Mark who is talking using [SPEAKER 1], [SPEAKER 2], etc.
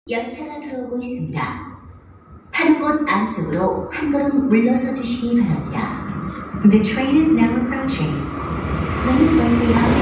[SPEAKER 1] 열차가 들어오고 있습니다. 타는 곳 안쪽으로 한 걸음 물러서 주시기 바랍니다.
[SPEAKER 2] The train is now approaching. Please wait the